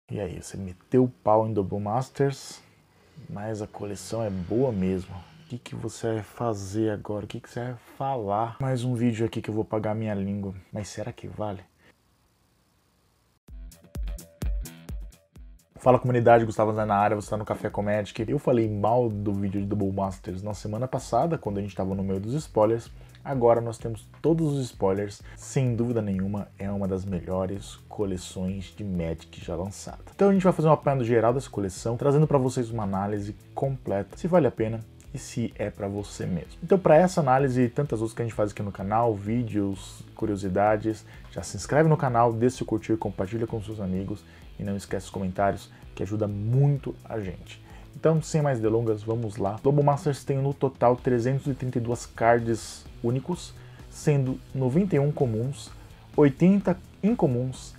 E aí, você meteu o pau em Double Masters, mas a coleção é boa mesmo. O que você vai fazer agora? O que você vai falar? Mais um vídeo aqui que eu vou pagar minha língua. Mas será que vale? Fala comunidade, Gustavo Zé na área, você está no Café Comédic. Eu falei mal do vídeo de Double Masters na semana passada, quando a gente estava no meio dos spoilers. Agora nós temos todos os spoilers. Sem dúvida nenhuma, é uma das melhores coleções de Magic já lançada. Então a gente vai fazer um apanhado geral dessa coleção, trazendo para vocês uma análise completa, se vale a pena e se é para você mesmo. Então, para essa análise e tantas outras que a gente faz aqui no canal, vídeos, curiosidades, já se inscreve no canal, deixa seu curtir, compartilha com seus amigos e não esquece os comentários, que ajuda muito a gente. Então, sem mais delongas, vamos lá. Double Masters tem no total 332 cards únicos, sendo 91 comuns, 80 incomuns,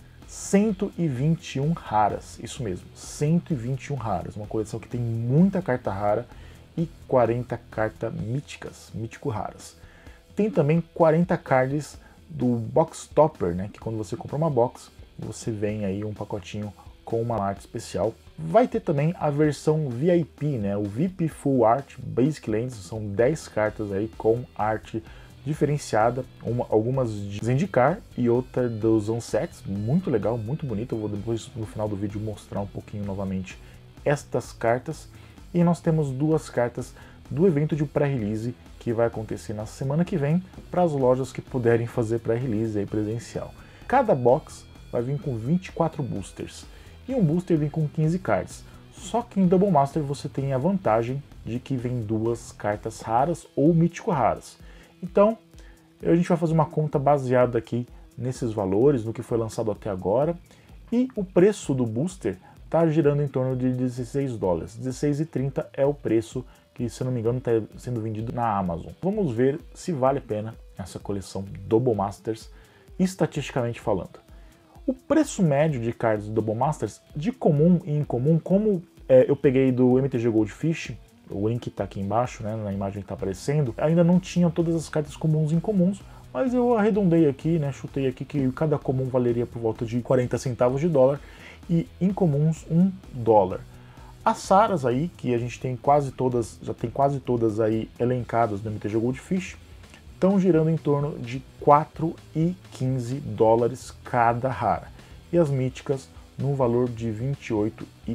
121 raras. Isso mesmo, 121 raras. Uma coleção que tem muita carta rara e 40 cartas míticas, mítico-raras. Tem também 40 cards do Box Topper, né? Que quando você compra uma box, você vem aí um pacotinho com uma arte especial. Vai ter também a versão VIP, né? O VIP Full Art Basic Lands, são 10 cartas aí com arte diferenciada, algumas de Zendikar e outra dos Unsets, muito legal, muito bonito. Eu vou depois no final do vídeo mostrar um pouquinho novamente estas cartas. E nós temos duas cartas do evento de pré-release que vai acontecer na semana que vem para as lojas que puderem fazer pré-release aí presencial. Cada box vai vir com 24 boosters e um booster vem com 15 cards. Só que em Double Master você tem a vantagem de que vem duas cartas raras ou mítico raras. Então a gente vai fazer uma conta baseada aqui nesses valores, no que foi lançado até agora, e o preço do booster está girando em torno de 16 dólares. 16,30 é o preço que, se não me engano, está sendo vendido na Amazon. Vamos ver se vale a pena essa coleção Double Masters, estatisticamente falando. O preço médio de cards do Double Masters, de comum e incomum, como eu peguei do MTG Goldfish, o link está aqui embaixo, né, na imagem que está aparecendo, ainda não tinha todas as cartas comuns e incomuns, mas eu arredondei aqui, né, chutei aqui que cada comum valeria por volta de 40 centavos de dólar e incomuns $1. As raras aí, que a gente tem quase todas, já tem quase todas aí elencadas no MTG Goldfish, estão girando em torno de 4 e 15 dólares cada rara. E as míticas no valor de 28 e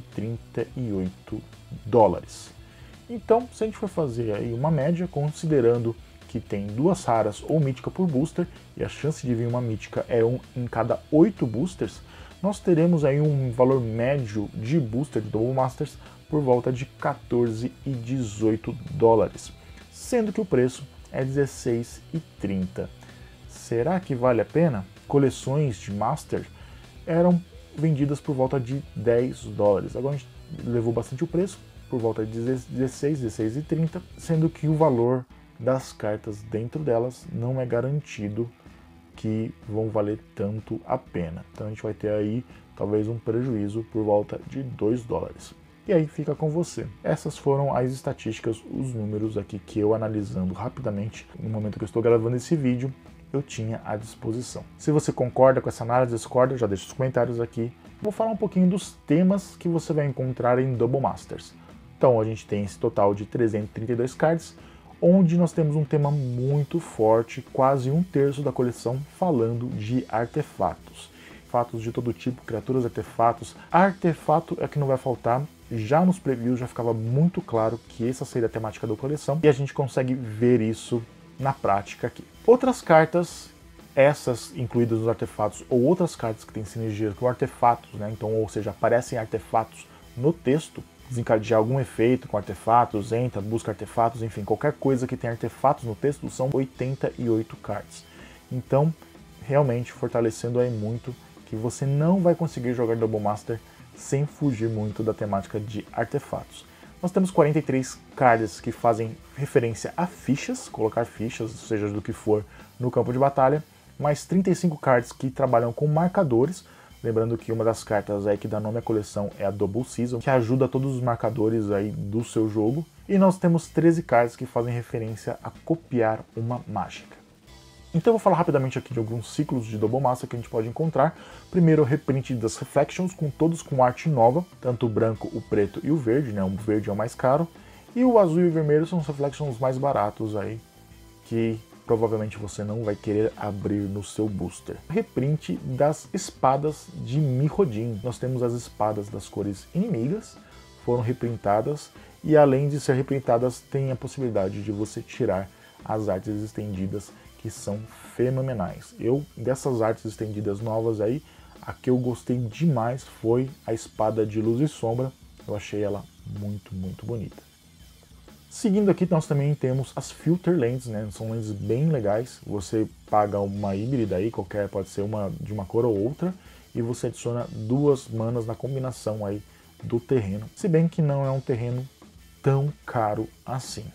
38 dólares. Então, se a gente for fazer aí uma média, considerando que tem duas raras ou mítica por booster, e a chance de vir uma mítica é um em cada 8 boosters, nós teremos aí um valor médio de booster de Double Masters por volta de 14 e 18 dólares, sendo que o preço é 16,30. Será que vale a pena? Coleções de Master eram vendidas por volta de 10 dólares. Agora a gente levou bastante o preço, por volta de 16, 16,30, sendo que o valor das cartas dentro delas não é garantido que vão valer tanto a pena. Então a gente vai ter aí talvez um prejuízo por volta de 2 dólares. E aí fica com você. Essas foram as estatísticas, os números aqui que eu, analisando rapidamente no momento que eu estou gravando esse vídeo, eu tinha à disposição. Se você concorda com essa análise, discorda, já deixa os comentários aqui. Vou falar um pouquinho dos temas que você vai encontrar em Double Masters. Então a gente tem esse total de 332 cards, onde nós temos um tema muito forte, quase um terço da coleção falando de artefatos. Artefatos de todo tipo, criaturas, artefatos. Artefato é que não vai faltar. Já nos previews já ficava muito claro que essa seria a temática da coleção e a gente consegue ver isso na prática aqui. Outras cartas, essas incluídas nos artefatos, ou outras cartas que têm sinergia com artefatos, né? Então, ou seja, aparecem artefatos no texto, desencadear algum efeito com artefatos, entra, busca artefatos, enfim, qualquer coisa que tenha artefatos no texto, são 88 cards. Então, realmente fortalecendo aí muito que você não vai conseguir jogar Double Master sem fugir muito da temática de artefatos. Nós temos 43 cards que fazem referência a fichas, colocar fichas, seja do que for, no campo de batalha, mais 35 cards que trabalham com marcadores. Lembrando que uma das cartas aí que dá nome à coleção é a Double Season, que ajuda todos os marcadores aí do seu jogo. E nós temos 13 cards que fazem referência a copiar uma mágica. Então eu vou falar rapidamente aqui de alguns ciclos de Double Master que a gente pode encontrar. Primeiro, o reprint das Reflections, todos com arte nova, tanto o branco, o preto e o verde, né? O verde é o mais caro, e o azul e o vermelho são os Reflections mais baratos aí, que provavelmente você não vai querer abrir no seu booster. Reprint das espadas de Mirrodin. Nós temos as espadas das cores inimigas, foram reprintadas, e além de ser reprintadas, tem a possibilidade de você tirar as artes estendidas, que são fenomenais. Dessas artes estendidas novas aí, a que eu gostei demais foi a espada de luz e sombra. Eu achei ela muito, muito bonita. Seguindo aqui, nós também temos as Filter Lentes, né? São lentes bem legais. Você paga uma híbrida aí, qualquer, pode ser uma de uma cor ou outra, e você adiciona 2 manas na combinação aí do terreno. Se bem que não é um terreno tão caro assim.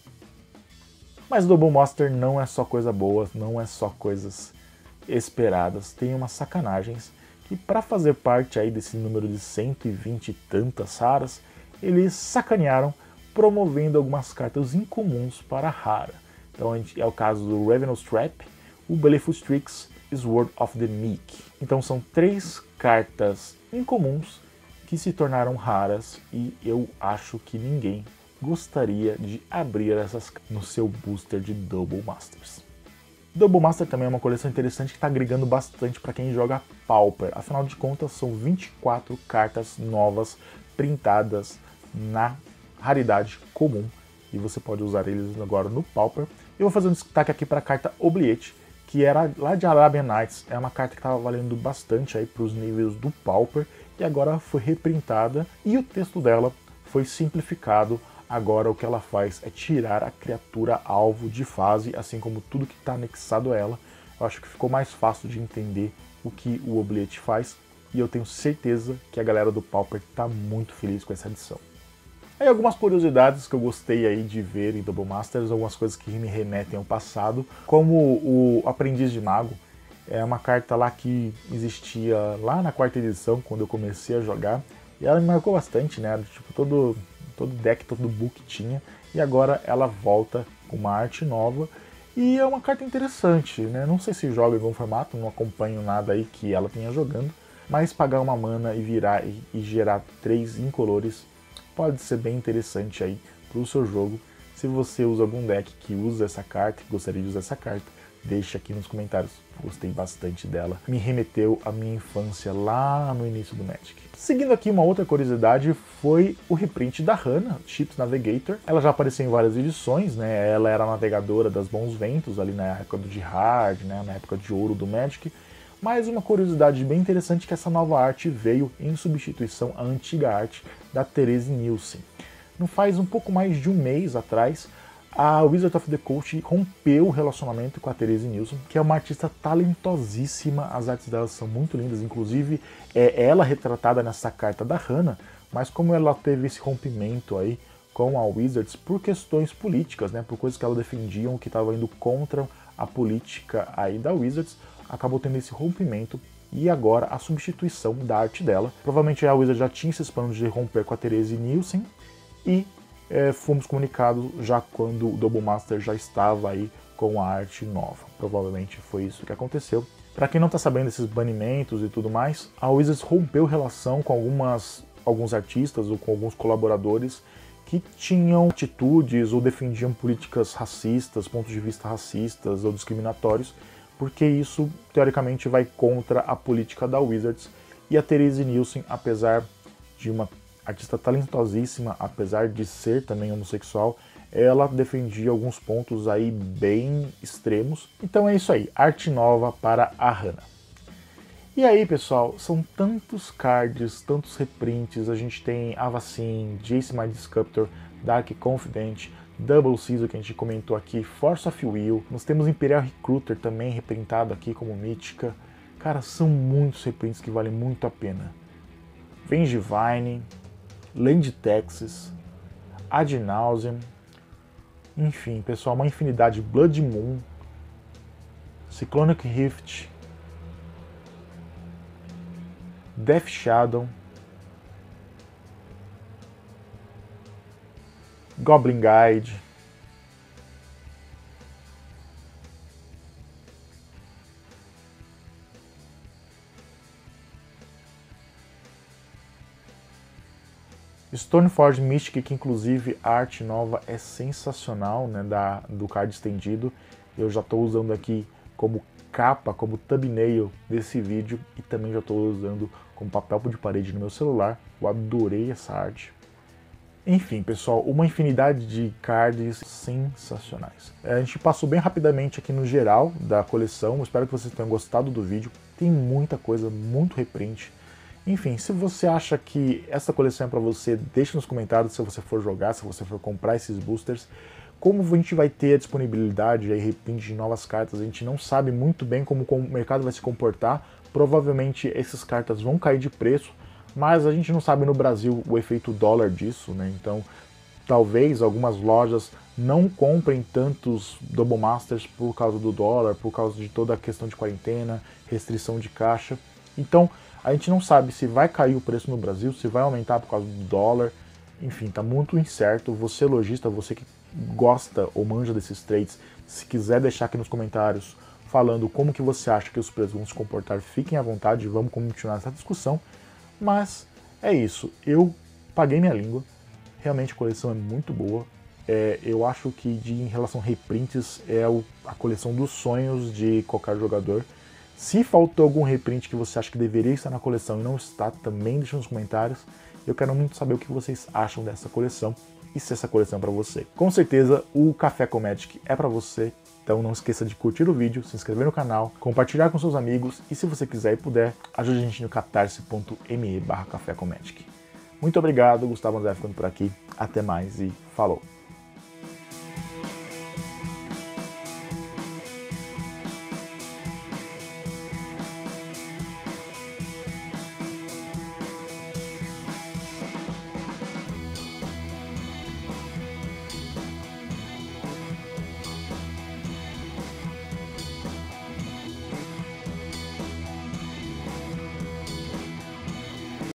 Mas Double Master não é só coisa boa, não é só coisas esperadas. Tem umas sacanagens que, para fazer parte aí desse número de 120 e tantas raras, eles sacanearam promovendo algumas cartas incomuns para rara. Então é o caso do Ravenous Trap, o Baleful Strix e Sword of the Meek. Então são 3 cartas incomuns que se tornaram raras e eu acho que ninguém gostaria de abrir essas no seu booster de Double Masters. Double Master também é uma coleção interessante que está agregando bastante para quem joga Pauper. Afinal de contas, são 24 cartas novas printadas na raridade comum e você pode usar eles agora no Pauper. Eu vou fazer um destaque aqui para a carta Oubliette, que era lá de Arabian Nights. É uma carta que estava valendo bastante aí para os níveis do Pauper e agora foi reprintada e o texto dela foi simplificado. Agora o que ela faz é tirar a criatura alvo de fase, assim como tudo que está anexado a ela. Eu acho que ficou mais fácil de entender o que o Oubliette faz e eu tenho certeza que a galera do Pauper está muito feliz com essa adição. Aí algumas curiosidades que eu gostei aí de ver em Double Masters, algumas coisas que me remetem ao passado, como o Aprendiz de Mago. É uma carta lá que existia lá na 4ª edição, quando eu comecei a jogar, e ela me marcou bastante, né? Tipo, todo deck, todo book tinha, e agora ela volta com uma arte nova, e é uma carta interessante, né? Não sei se joga em algum formato, não acompanho nada aí que ela tenha jogando, mas pagar uma mana e virar e gerar 3 incolores pode ser bem interessante aí para o seu jogo. Se você usa algum deck que usa essa carta, que gostaria de usar essa carta, deixa aqui nos comentários. Gostei bastante dela. Me remeteu à minha infância lá no início do Magic. Seguindo aqui, uma outra curiosidade foi o reprint da Hana, Chips Navigator. Ela já apareceu em várias edições, né? Ela era a navegadora das Bons Ventos, ali na época do Jihad, né? Na época de ouro do Magic. Mas uma curiosidade bem interessante é que essa nova arte veio em substituição à antiga arte da Therese Nielsen. Não faz um pouco mais de um mês atrás, a Wizards of the Coast rompeu o relacionamento com a Therese Nielsen, que é uma artista talentosíssima. As artes dela são muito lindas, inclusive é ela retratada nessa carta da Hana, mas como ela teve esse rompimento aí com a Wizards por questões políticas, né, por coisas que ela defendiam que estavam indo contra a política aí da Wizards, acabou tendo esse rompimento e agora a substituição da arte dela. Provavelmente a Wizards já tinha esses planos de romper com a Therese Nielsen e fomos comunicados já quando o Double Master já estava aí com a arte nova. Provavelmente foi isso que aconteceu. Para quem não está sabendo desses banimentos e tudo mais, a Wizards rompeu relação com alguns artistas ou com alguns colaboradores que tinham atitudes ou defendiam políticas racistas, pontos de vista racistas ou discriminatórios, porque isso, teoricamente, vai contra a política da Wizards. E a Therese Nielsen, apesar de uma artista talentosíssima, apesar de ser também homossexual, ela defendia alguns pontos aí bem extremos. Então é isso aí, arte nova para a Hana. E aí, pessoal, são tantos cards, tantos reprints. A gente tem Avacyn, Jace Mind Sculptor, Dark Confident, Double Season, que a gente comentou aqui, Force of Will. Nós temos Imperial Recruiter também reprintado aqui como mítica. Cara, são muitos reprints que valem muito a pena. Vengevine, Land Texas, Ad Nauseam, enfim, pessoal, uma infinidade. Blood Moon, Cyclonic Rift, Death Shadow, Goblin Guide, Stoneforge Mystic, que inclusive a arte nova é sensacional, né, do card estendido. Eu já estou usando aqui como capa, como thumbnail desse vídeo e também já estou usando como papel de parede no meu celular. Eu adorei essa arte. Enfim, pessoal, uma infinidade de cards sensacionais. A gente passou bem rapidamente aqui no geral da coleção, espero que vocês tenham gostado do vídeo. Tem muita coisa, muito reprint. Enfim, se você acha que essa coleção é para você, deixe nos comentários se você for jogar, se você for comprar esses boosters. Como a gente vai ter a disponibilidade e reprint de novas cartas, a gente não sabe muito bem como o mercado vai se comportar. Provavelmente essas cartas vão cair de preço, mas a gente não sabe no Brasil o efeito dólar disso, né? Então, talvez algumas lojas não comprem tantos Double Masters por causa do dólar, por causa de toda a questão de quarentena, restrição de caixa. Então, a gente não sabe se vai cair o preço no Brasil, se vai aumentar por causa do dólar. Enfim, tá muito incerto. Você, lojista, você que gosta ou manja desses trades, se quiser deixar aqui nos comentários falando como que você acha que os preços vão se comportar, fiquem à vontade, vamos continuar essa discussão. Mas é isso, eu paguei minha língua, realmente a coleção é muito boa. Eu acho que em relação a reprints é a coleção dos sonhos de qualquer jogador. Se faltou algum reprint que você acha que deveria estar na coleção e não está, também deixa nos comentários. Eu quero muito saber o que vocês acham dessa coleção e se essa coleção é para você. Com certeza o Café com Magic é para você, então não esqueça de curtir o vídeo, se inscrever no canal, compartilhar com seus amigos e se você quiser e puder, ajude a gente no catarse.me/café com Magic. Muito obrigado, Gustavo André ficando por aqui, até mais e falou!